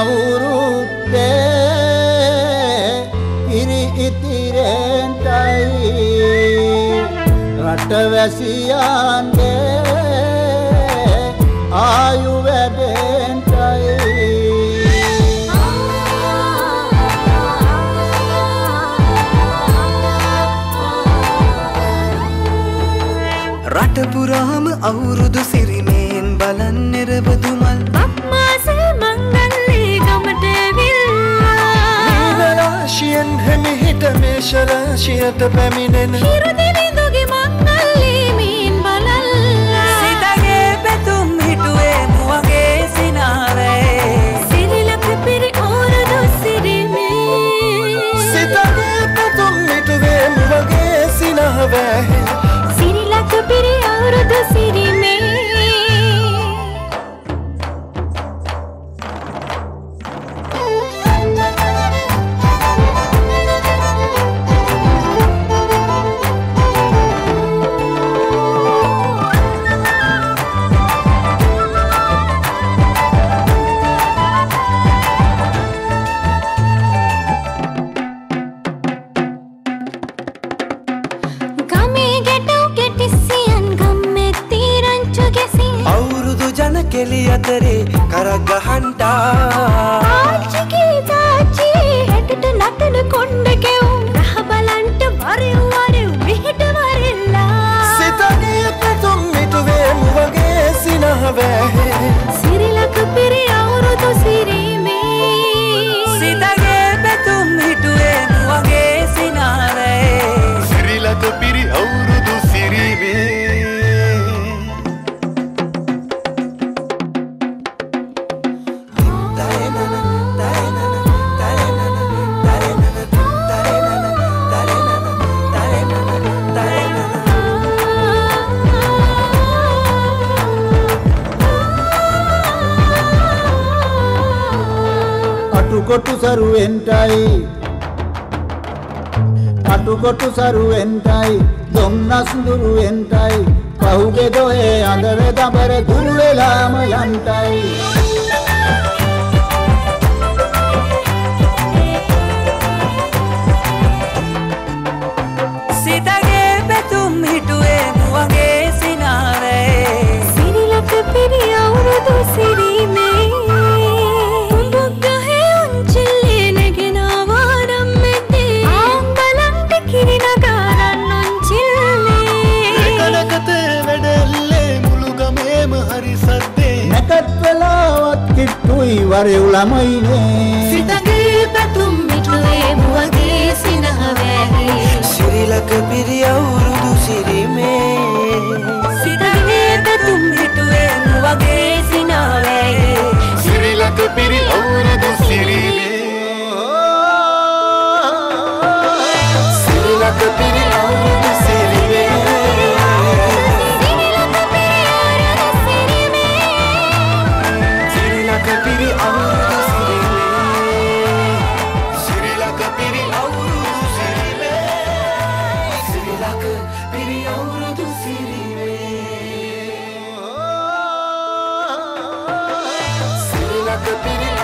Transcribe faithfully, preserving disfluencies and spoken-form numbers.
අවුරුද්දේ ඉරි ඉතිරෙන්ටයි රටවැසියන්ගේ ආයු වැඩෙන්ටයි රට පුරාම අවුරුදු සිරිමෙන් බලන් නිරබදු මල් බක්මාසේ මංගල්ලේ ගමට ඇවිල්ලා නීලරාශියෙන් හෙමිහිට මේෂරාශියට පැමිණෙන හිරුදිවිඳුගේ මංගල්ලේ මේන් බලල්ලා සිතගේ පැතුම් හිටුවේ මුවගේ සිනාවේ සිරිලක පිරි අවුරුදු සිරිමේ සිතගේ පැතුම් හිටුවේ මුවගේ සිනාවේ සිරිලක පිරි අවුරුදු සිරිමේ කෙලි අතරේ කරක් ගහන්ටා ආච්චිගේ තාච්චි හැටට නටන කොණ්ඩ කෙවුම් රහ බලන්ට වරෙව් වරෙව් මෙහෙට වරෙල්ලා සිතගේ පැතුම් මිටුවේ මුවගේ සිනහවේ සිරිලක පිරි අවුරුදු සිරිමේ සිතගේ පැතුම් හිටුවේ මුවගේ සිනාවේ සිරිලක පිරි අවුරුදු සිරිමේ අටුකොටු සරුවෙන්ටයි අටුකොටු සරුවෙන්ටයි දුම්නස් දුරුවෙන්ටයි පහුගේ දොයේ අඳර දබර දුරු වෙලාම යන්ටයි සිතගේ පැතුම් හිටුවේ මුවගේ සිනාවේ සිරිලක පිරි අවුරුදු සිරිමේ කිට්ටුයි වරෙව් ළමයිනේ සිතගේ පැතුම් මිටුවේ මුවගේ සිනහවේ සිරිලක පිරි අවුරුදු සිරිමේ සිතගේ පැතුම් මිටුවේ මුවගේ සිනහවේ සිරිලක පිරි අවුරුදු සිරිමේ සිරිලක පිරි අවුරුදු සිරිමේ Like a